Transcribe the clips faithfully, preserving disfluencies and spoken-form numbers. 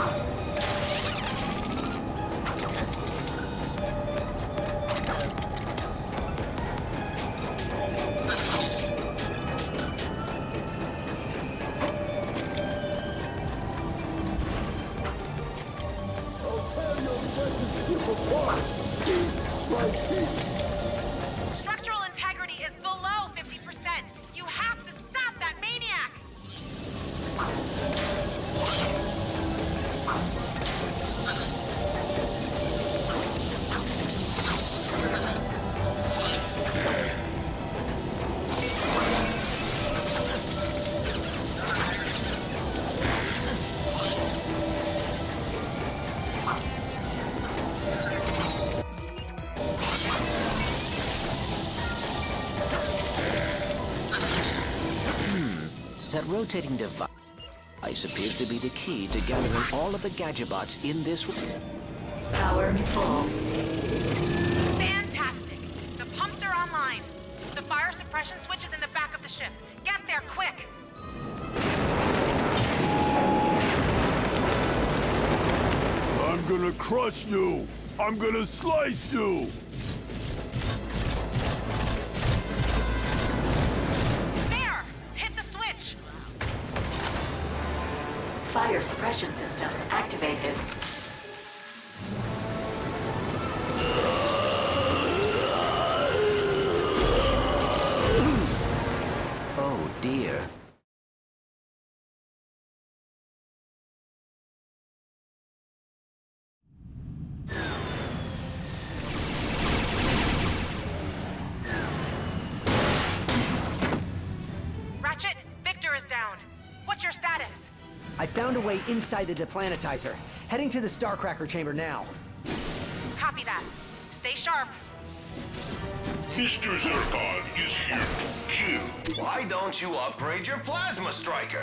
Structural integrity is below fifty percent. You have to stop that maniac! That rotating device appears to be the key to gathering all of the gadgets in this room. Power full. Fantastic! The pumps are online. The fire suppression switch is in the back of the ship. Get there, quick! I'm gonna crush you! I'm gonna slice you! There! Hit the switch! Fire suppression system activated. Oh dear. Ratchet, Victor is down. What's your status? I found a way inside the deplanetizer. Heading to the Starcracker chamber now. Copy that. Stay sharp. Mister Zircon is here to kill. Why don't you upgrade your plasma striker?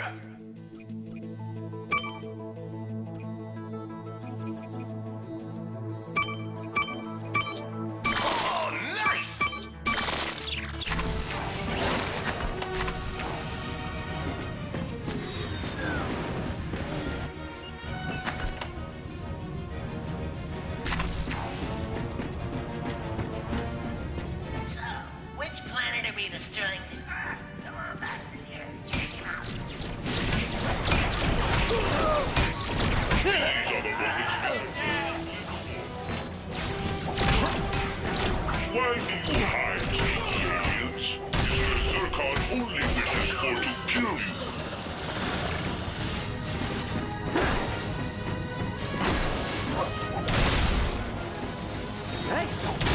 Oh, nice! So, which planet are we destroying today? Come on, Max is here. Check him out. These are the rockets. Why do you hide, sneaky aliens? Mister Zircon only wishes for to kill you. Hey!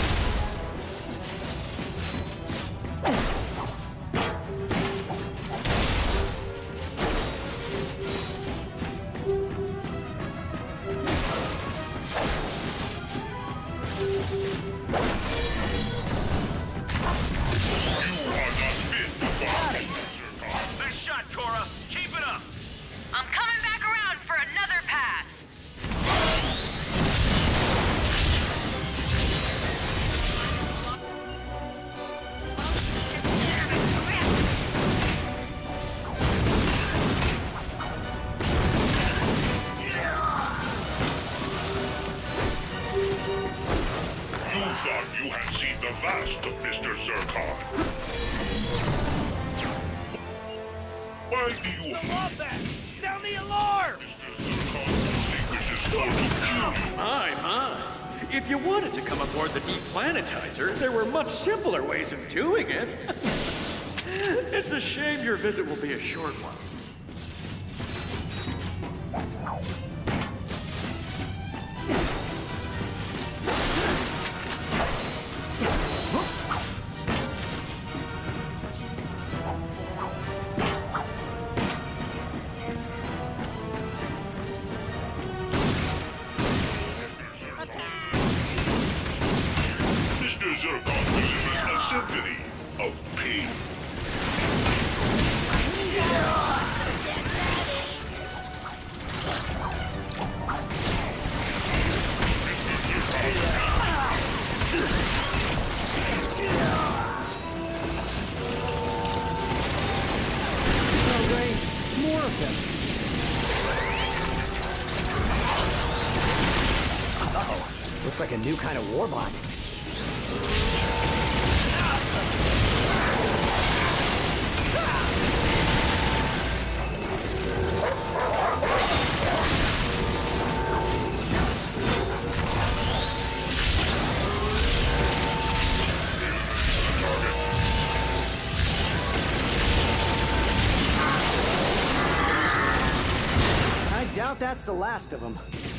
Nice shot, Cora. Keep it up. I'm coming back around for another pass. You thought you had seen the last of Mister Zircon. Why do you Love that! Sound the alarm! Mister Zircon only wishes for to kill you? My, my. If you wanted to come aboard the deplanetizer, there were much simpler ways of doing it. It's a shame your visit will be a short one. Mister Zircon delivers a symphony of pain. No, great. More of them. Looks like a new kind of warbot. I doubt that's the last of them.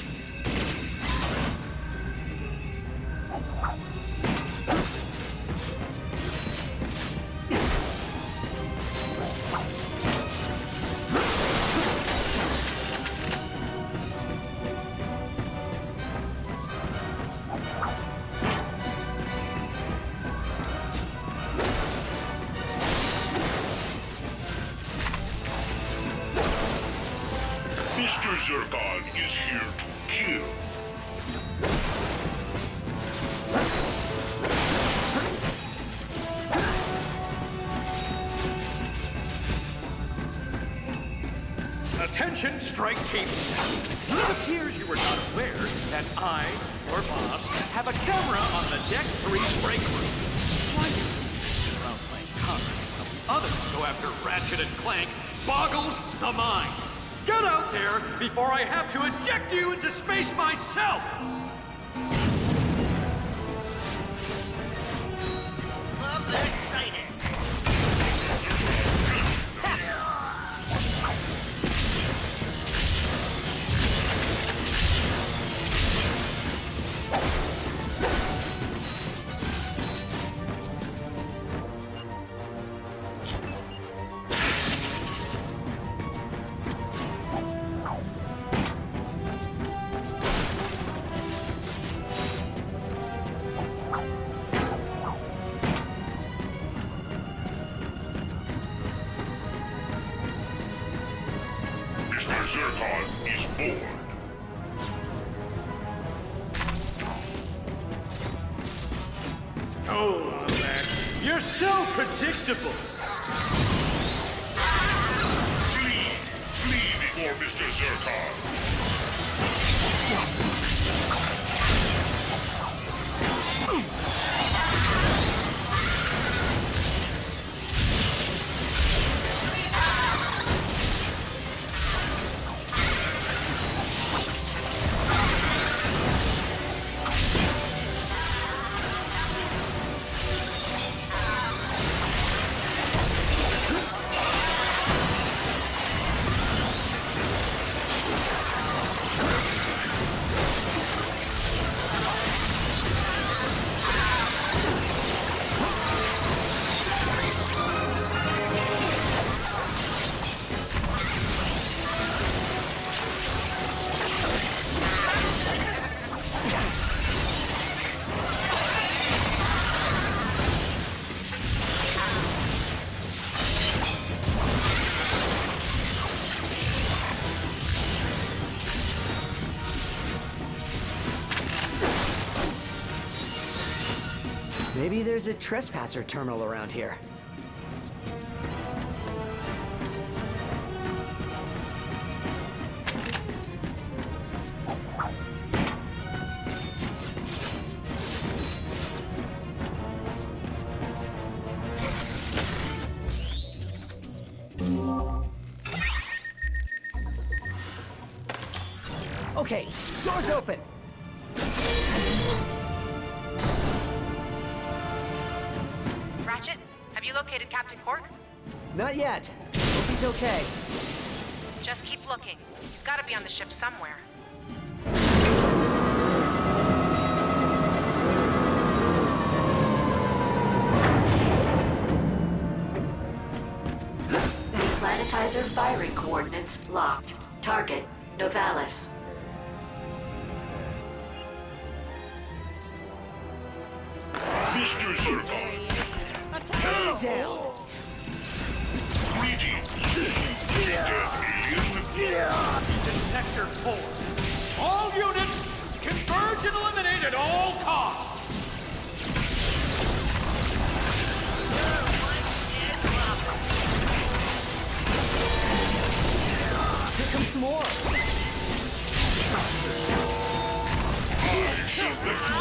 Mister Zircon is here to kill. Attention, strike team. It appears you were not aware that I, your boss, have a camera on the Deck three break room. Why you sit around playing cards while others go after Ratchet and Clank boggles the mind. Get out there before I have to eject you into space myself! I'm excited. Mister Zircon is bored. Oh, man. You're so predictable. Flee! Flee before Mister Zircon! Maybe there's a trespasser terminal around here. Okay, door's open. Ratchet, have you located Captain Cork? Not yet. Hope he's okay. Just keep looking. He's got to be on the ship somewhere. Planetizer firing coordinates locked. Target, Novalis. Mister Zircon! Enemy down! Greetings, super alien! Sector four. All units, converge and eliminate at all costs! Here comes some more! I shall let you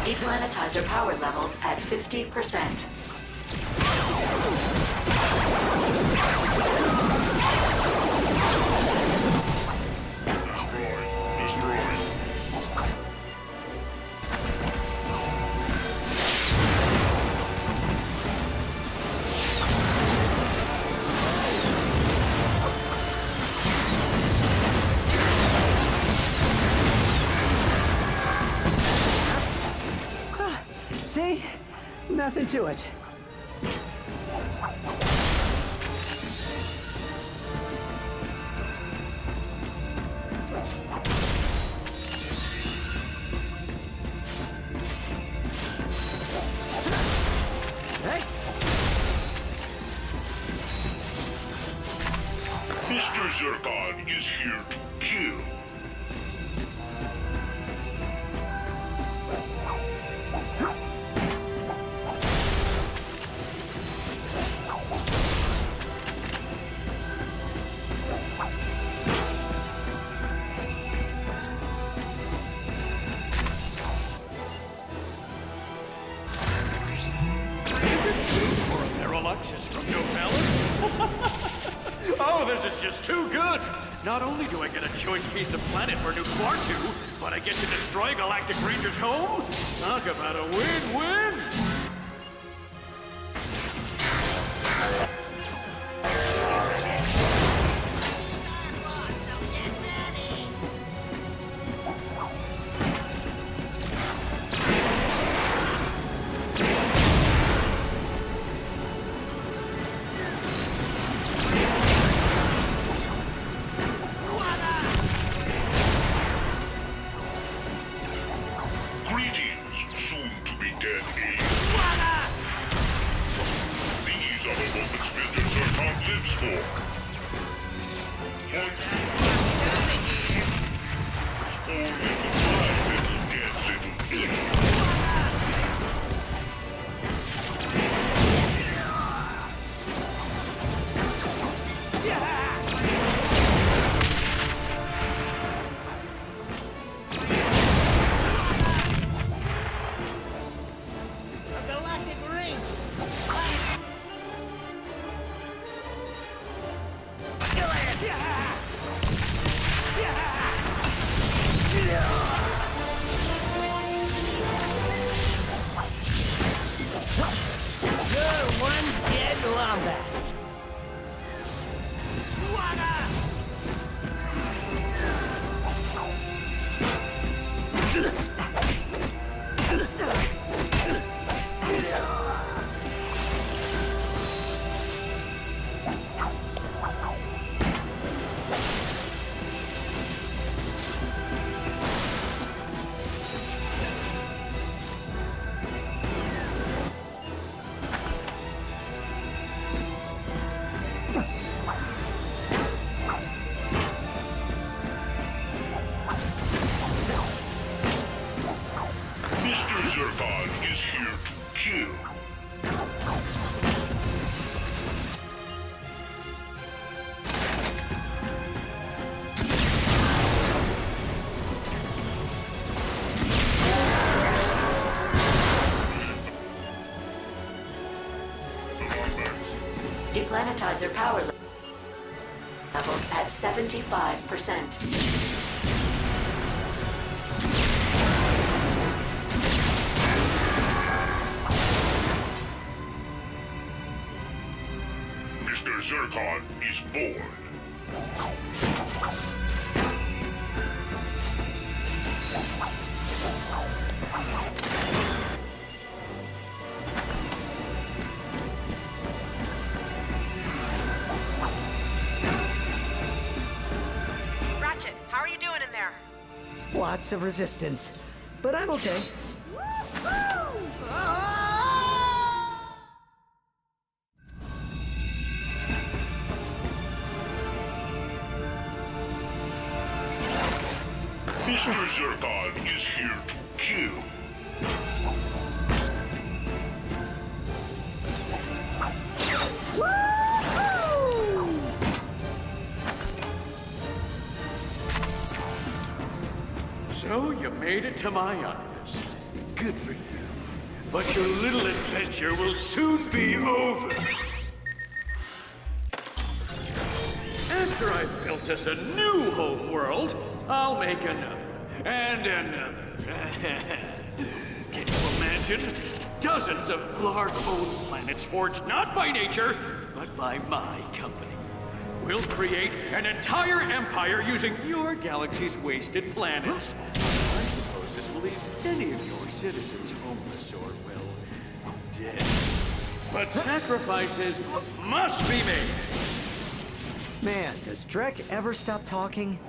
Deplanetizer power levels at fifty percent. See? Nothing to it. Hey. Mister Zircon is here to kill. Oh, this is just too good! Not only do I get a choice piece of planet for new Quartu, but I get to destroy Galactic Ranger's home? Talk about a win-win! Zircon is here to kill. Deplanetizer power levels at seventy-five percent. Mister Zircon is born. Ratchet, how are you doing in there? Lots of resistance, but I'm okay. Mister Zircon is here to kill. So you made it to my office. good for you. But your little adventure will soon be over. After I've built us a new home world, I'll make another, and another. Can you imagine? Dozens of Blarg-owned planets forged not by nature, but by my company. We'll create an entire empire using your galaxy's wasted planets. I suppose this will leave many of your citizens homeless or, well, dead. But sacrifices must be made. Man, does Drek ever stop talking?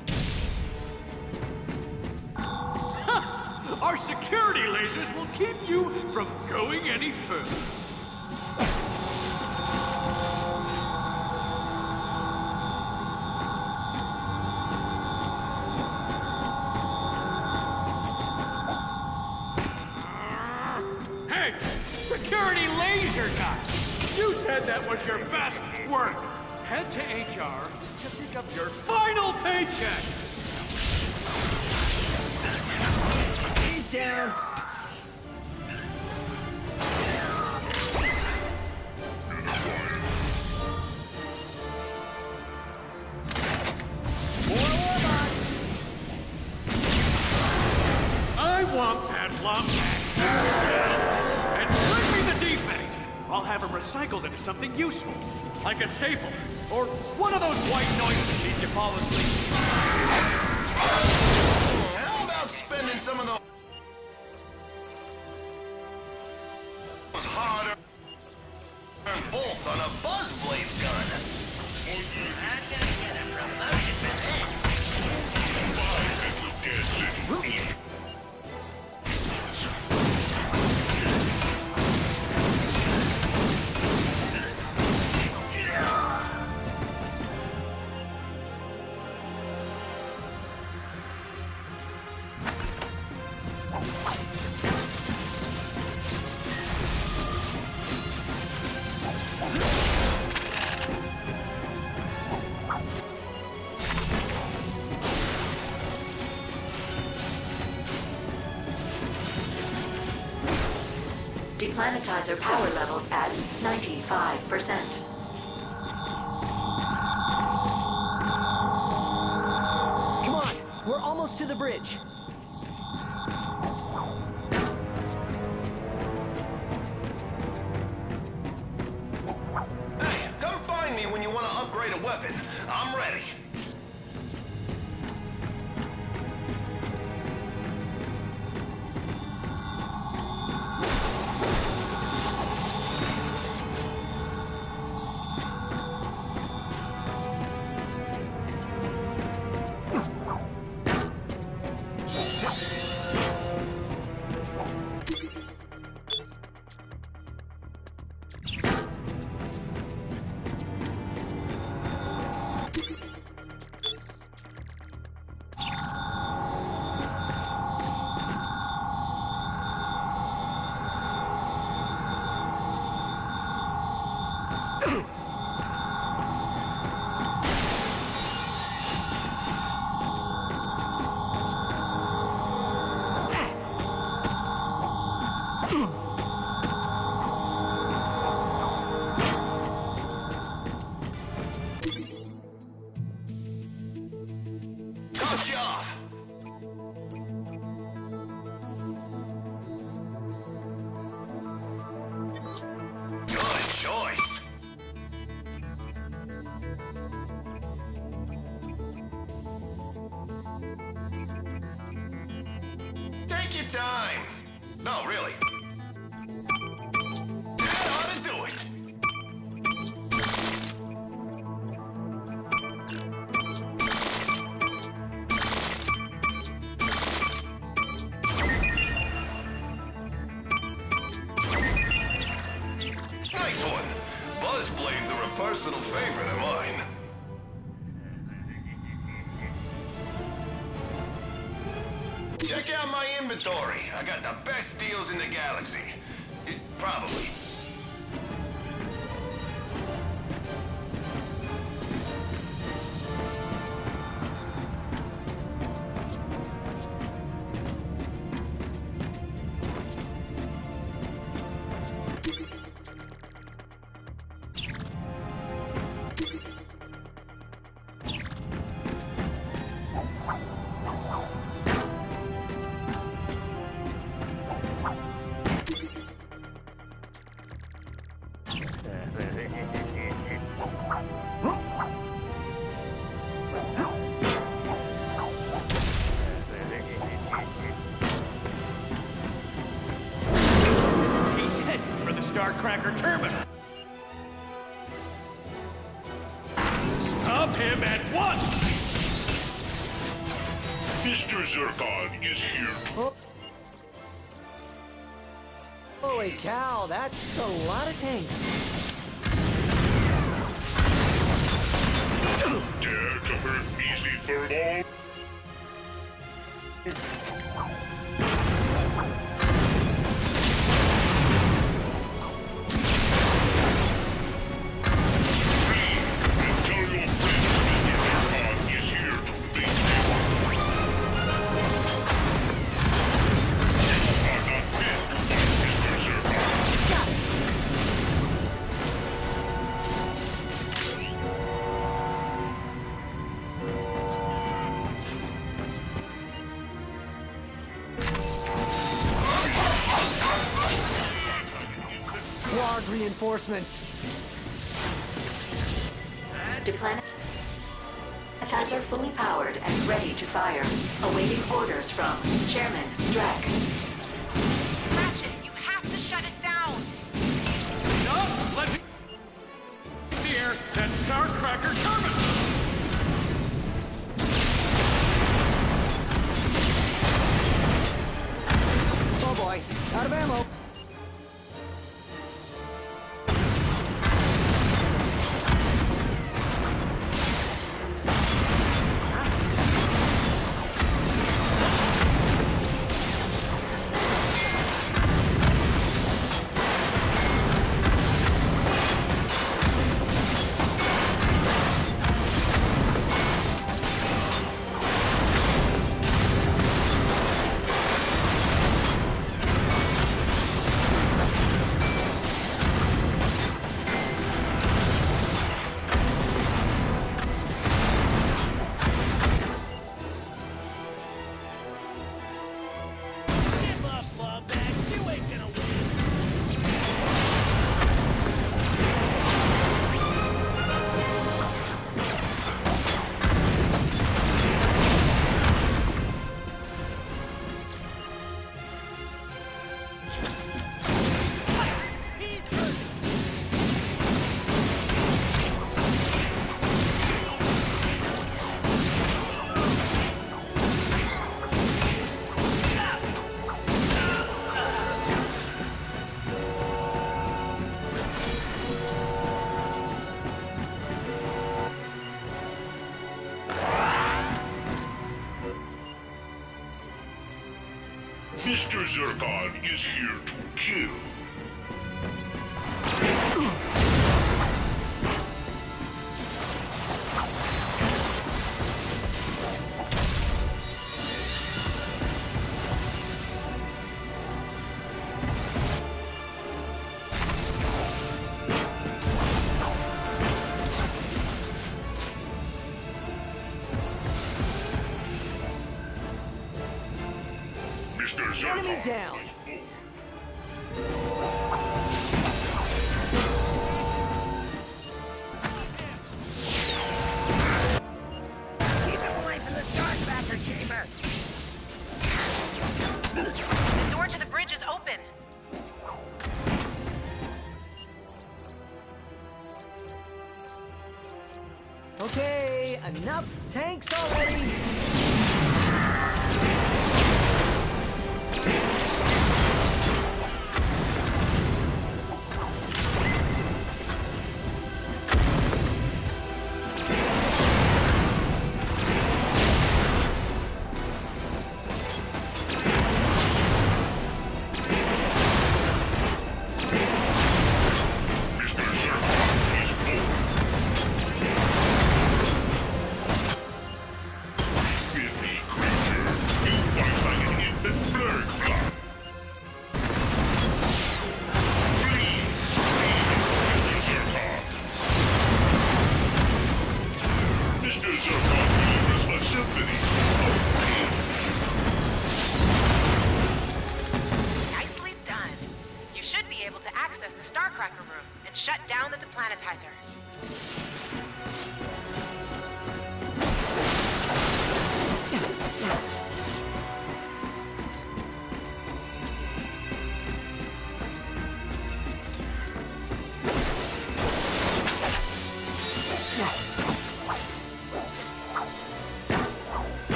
Our security lasers will keep you from going any further. Hey, security laser guy! You said that was your best work. Head to H R to pick up your final paycheck. He's down. More warbots. I want that lump back. And bring me the defect. I'll have him recycled into something useful, like a staple, or one of those white noise machines you fall asleep. How about spending some of those harder bolts on a Buzzblade's gun? I'm gonna get a promotion for this. Deplanetizer power levels at ninety-five percent. Come on, we're almost to the bridge. Hey, come find me when you want to upgrade a weapon. I'm ready. Touch you off. Good choice. Take your time. No, really. That ought to do it. Nice one. Buzzblades are a personal favorite of mine. Check out my inventory. I got the best deals in the galaxy. It, probably. Starcracker turbine. Up him at once! Mister Zircon is here to... Oh. Holy cow, that's a lot of tanks. Dare to hurt measly furball? Quad reinforcements. Deplanetizer fully powered and ready to fire. Awaiting orders from Chairman Drek. Ratchet, you have to shut it down! No! Let me... Here, that Starcracker turbine! Oh boy, out of ammo. Mister Zircon is here to kill. Mister Zircon. Enemy down. Keep him away from the Starcracker chamber. The door to the bridge is open. Okay, enough tanks already. Nicely done. You should be able to access the Starcracker room and shut down the deplanetizer.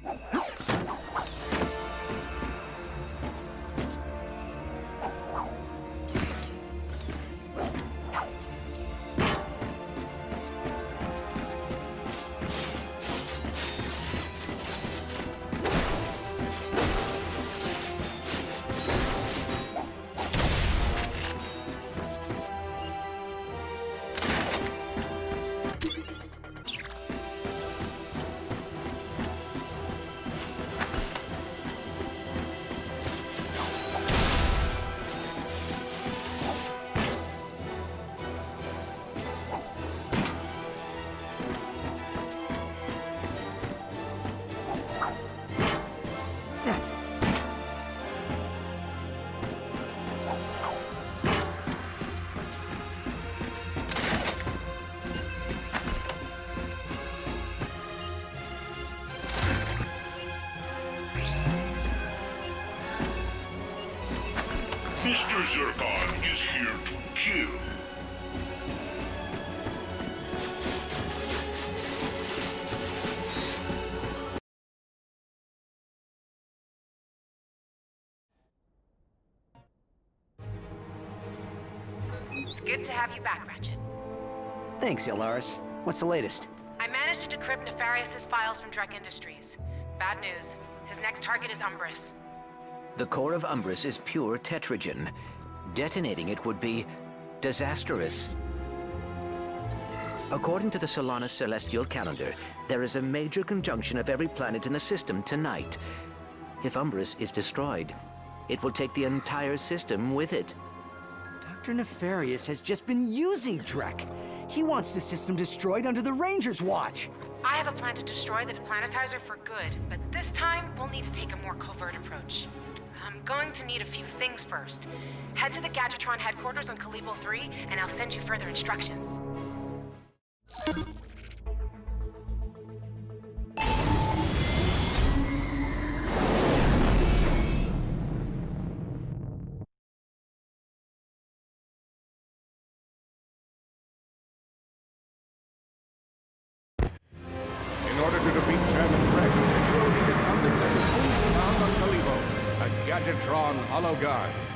Mister Zircon is here to kill. It's good to have you back, Ratchet. Thanks, Ilaris. What's the latest? I managed to decrypt Nefarious's files from Drek Industries. Bad news. His next target is Umbris. The core of Umbris is pure tetragen. Detonating it would be disastrous. According to the Solanus celestial calendar, there is a major conjunction of every planet in the system tonight. If Umbris is destroyed, it will take the entire system with it. Doctor Nefarious has just been using Drek. He wants the system destroyed under the Ranger's watch. I have a plan to destroy the deplanetizer for good, but this time we'll need to take a more covert approach. I'm going to need a few things first. Head to the Gadgetron headquarters on Kalibo three, and I'll send you further instructions. In order to defeat Chairman Drek, Vigil needed something that is only found on Kalibo, a Gadgetron Holo Guard.